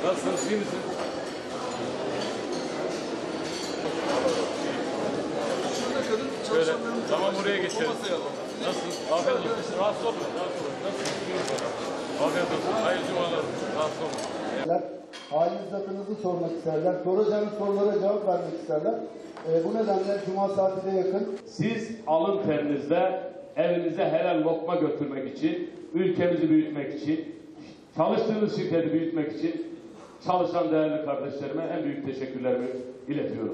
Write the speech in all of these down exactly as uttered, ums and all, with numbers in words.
Nasılsınız? İyi misiniz? Şöyle, tamam buraya geçelim. Nasılsınız? Afiyet olsun. Rahatsız olmayın. Rahatsız olmayın. Nasılsınız? Afiyet olsun. Hayırlı cumalar. Rahatsız olmayın. Haliniz hatırınızı sormak isterler. Soracağınız sorulara cevap vermek isterler. E, bu nedenle cuma saatine yakın. Siz alın terinizle evinize helal lokma götürmek için, ülkemizi büyütmek için, çalıştığınız şirketi büyütmek için çalışan değerli kardeşlerime en büyük teşekkürlerimi iletiyorum.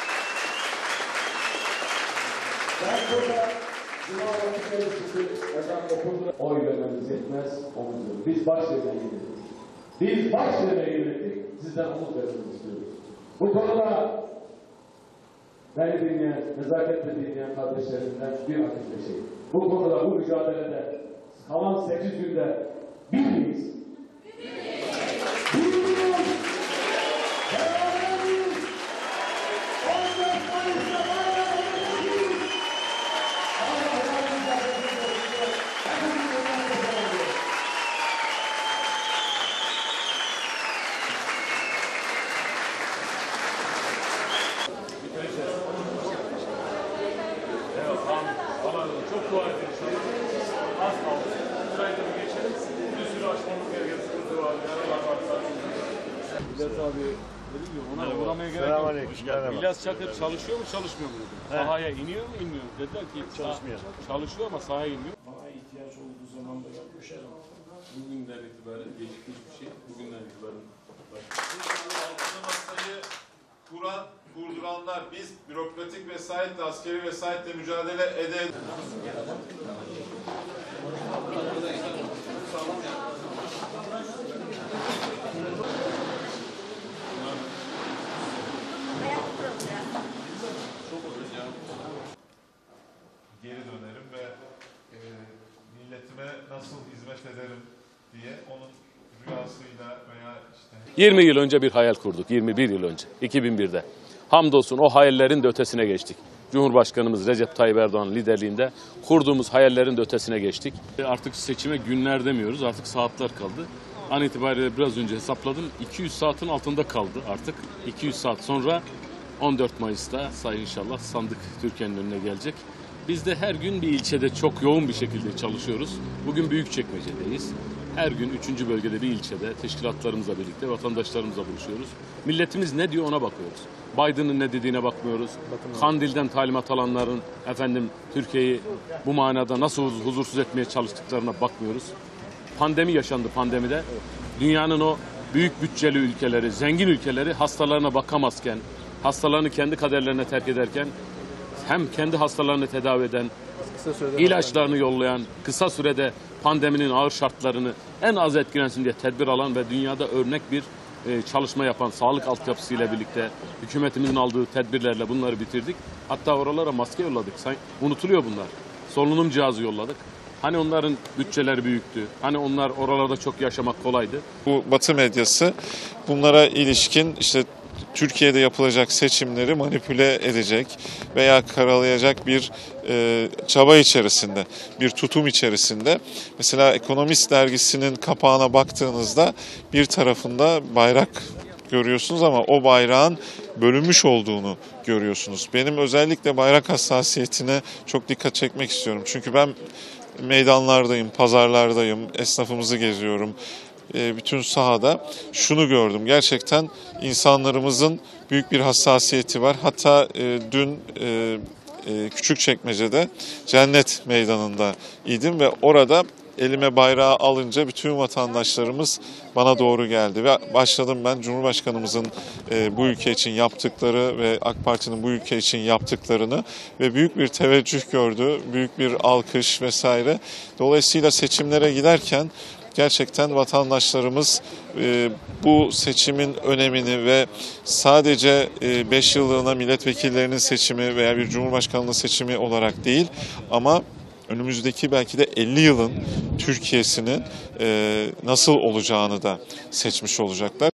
Ben burada cuma vakitleri çıkıp ezan okundu. Oy vermemiz yetmez, omuz Biz baş vermeye geldik. Biz baş vermeye geldik, sizden omuz vermenizi istiyoruz. Bu konuda beni dinleyen, nezaketle dinleyen kardeşlerimden bir akıllı şey. Bu konuda, bu mücadelede kalan sekiz günde bir miyiz? Bir miyiz? Beraber miyiz? on dört Mayıs'ta beraber miyiz? Allah yardımcı olsun. Hepimiz onlarla beraber. Evet, tamam. Allah'a emanet. Çok dua edin inşallah. Az kaldı. Sırayı da bir geçelim. Bir sürü açmamız gereken sıkıntı var. Yaralar varsa. İlyas abi dedim ya, ona uğramaya gerek yok. İlyas Çakır çalışıyor mu, çalışmıyor mu dedim. He. Sahaya iniyor mu, inmiyor mu? Dediler ki çalışmıyor. Çalışıyor ama sahaya inmiyor. Bana ihtiyaç olduğu zaman da yapmış herhalde. Bugünden itibaren gecikmiş bir şey. Bugünden itibaren. Altılı masayı kuran, kurduranlar biz bürokratik vesayetle, askeri vesayetle mücadele edelim. Geri dönerim ve e, milletime nasıl hizmet ederim diye onun rüyasıyla veya işte... yirmi yıl önce bir hayal kurduk. yirmi bir yıl önce. iki bin birde. Hamdolsun o hayallerin de ötesine geçtik. Cumhurbaşkanımız Recep Tayyip Erdoğan liderliğinde kurduğumuz hayallerin de ötesine geçtik. Artık seçime günler demiyoruz. Artık saatler kaldı. An itibariyle biraz önce hesapladım. iki yüz saatin altında kaldı artık. iki yüz saat sonra on dört Mayıs'ta say inşallah sandık Türkiye'nin önüne gelecek. Biz de her gün bir ilçede çok yoğun bir şekilde çalışıyoruz. Bugün Büyükçekmece'deyiz. Her gün üçüncü bölgede bir ilçede teşkilatlarımızla birlikte vatandaşlarımızla buluşuyoruz. Milletimiz ne diyor ona bakıyoruz. Biden'ın ne dediğine bakmıyoruz. Kandil'den talimat alanların efendim Türkiye'yi bu manada nasıl huzursuz etmeye çalıştıklarına bakmıyoruz. Pandemi yaşandı pandemide. Dünyanın o büyük bütçeli ülkeleri, zengin ülkeleri hastalarına bakamazken, hastalarını kendi kaderlerine terk ederken hem kendi hastalarını tedavi eden, ilaçlarını yollayan, kısa sürede pandeminin ağır şartlarını en az etkilensin diye tedbir alan ve dünyada örnek bir e, çalışma yapan sağlık altyapısıyla birlikte hükümetimizin aldığı tedbirlerle bunları bitirdik. Hatta oralara maske yolladık. Unutuluyor bunlar. Solunum cihazı yolladık. Hani onların bütçeleri büyüktü. Hani onlar oralarda çok yaşamak kolaydı. Bu Batı medyası bunlara ilişkin işte Türkiye'de yapılacak seçimleri manipüle edecek veya karalayacak bir e, çaba içerisinde, bir tutum içerisinde. Mesela Ekonomist dergisinin kapağına baktığınızda bir tarafında bayrak görüyorsunuz ama o bayrağın bölünmüş olduğunu görüyorsunuz. Benim özellikle bayrak hassasiyetine çok dikkat çekmek istiyorum. Çünkü ben meydanlardayım, pazarlardayım, esnafımızı geziyorum. Bütün sahada şunu gördüm. Gerçekten insanlarımızın büyük bir hassasiyeti var. Hatta e, dün e, e, Küçükçekmece'de Cennet Meydanı'nda idim ve orada elime bayrağı alınca bütün vatandaşlarımız bana doğru geldi. Ve başladım ben Cumhurbaşkanımızın e, bu ülke için yaptıkları ve AK Parti'nin bu ülke için yaptıklarını ve büyük bir teveccüh gördü, büyük bir alkış vesaire. Dolayısıyla seçimlere giderken gerçekten vatandaşlarımız e, bu seçimin önemini ve sadece beş e, yıllığına milletvekillerinin seçimi veya bir cumhurbaşkanlığı seçimi olarak değil ama önümüzdeki belki de elli yılın Türkiye'sinin e, nasıl olacağını da seçmiş olacaklar.